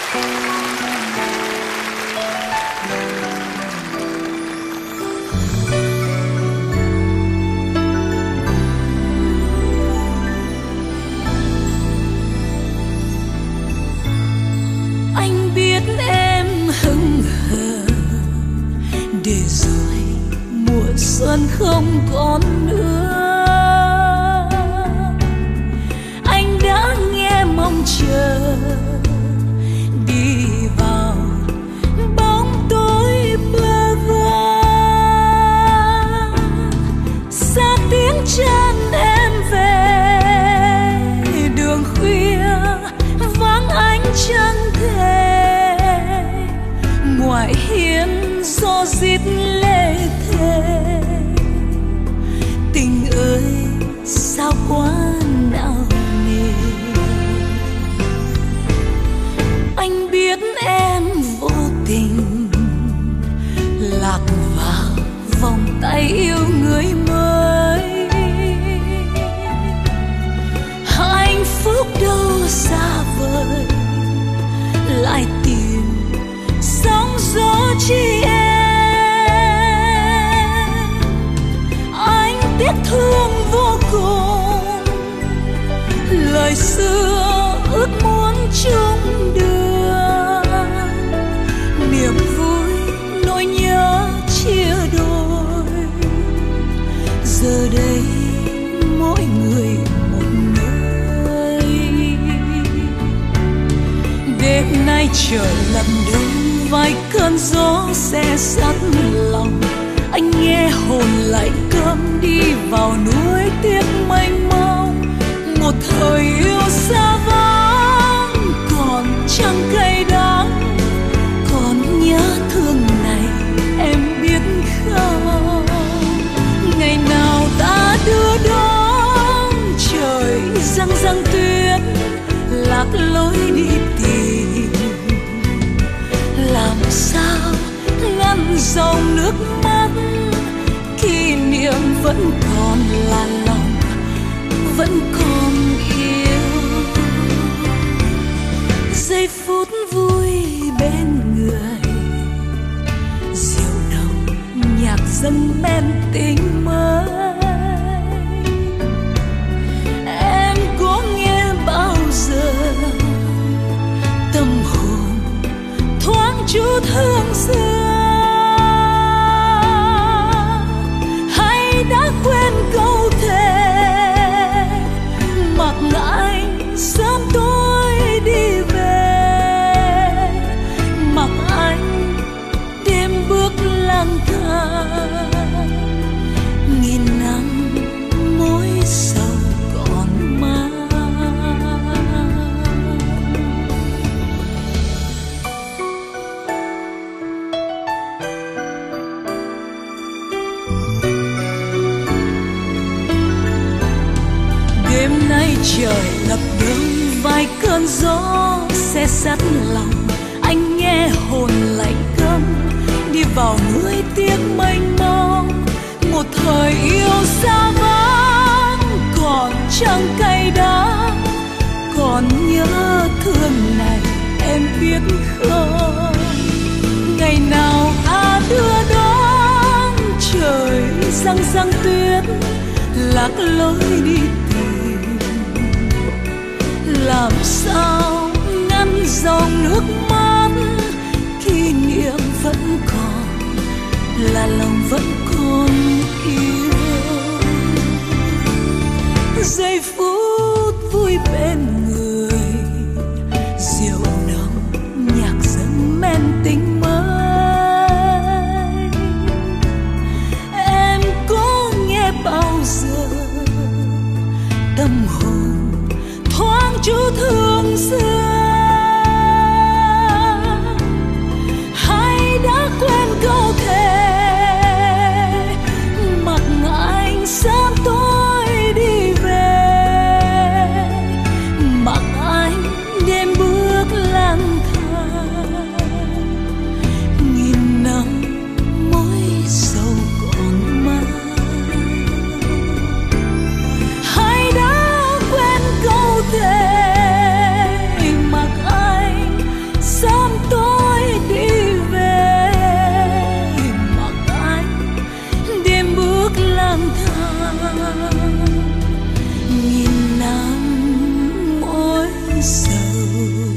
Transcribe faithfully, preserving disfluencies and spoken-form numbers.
xuân không còn nữa. Anh đã nghe mong chờ đi vào bóng tối bơ vơ, xa tiếng chân em về đường khuya vắng ánh trăng thề, ngoài hiên gió rít lệ thề. Tình ơi sao quá não nề, anh biết em vô tình lạc vào vòng tay yêu người mới. Hạnh phúc đâu xa vời, lại tìm sóng gió chi em. Anh tiếc thương vô cùng, lời xưa ước muốn chung đường. Niềm vui nỗi nhớ chia đôi, giờ đây mỗi người một nơi. Đêm nay trời lạnh đông, vài cơn gió se sắt lòng. Anh nghe hồn lạnh cơm đi vào núi tiếc mênh mông. Một thời yêu xa vắng còn chẳng cay đắng, còn nhớ thương này em biết không. Ngày nào ta đưa đón trời răng răng tuyết, lạc lối đi tìm. Làm sao ngăn dòng nước mắt, kỷ niệm vẫn còn là lòng, vẫn còn yêu. Giây phút vui bên người, rượu nồng nhạc dâng men tình mới. Em có nghe bao giờ tâm hồn thoáng chút hương xưa, hay đã quên câu thề mặc anh sớm tối đi về, mặc anh đêm bước lang thang nghìn năm mối sầu còn mang. Đêm nay trời lập đông, vài cơn gió se sắt lòng. Anh nghe hồn lạnh câm đi vào núi tiếc mênh mông. Một thời yêu xa vắng còn chẳng cay đắng, còn nhớ thương này em biết không. Ngày nào ta đưa đón trời răng răng tuyết, lạc lối đi tìm. Làm sao ngăn dòng nước mắt, kỷ niệm vẫn còn là lòng vẫn còn yêu. Giây phút vui bên người, rượu nồng nhạc dâng men tình mới. Em có nghe bao giờ tâm hồn thoáng chút hương xưa, bước lang thang nghìn năm mối sầu.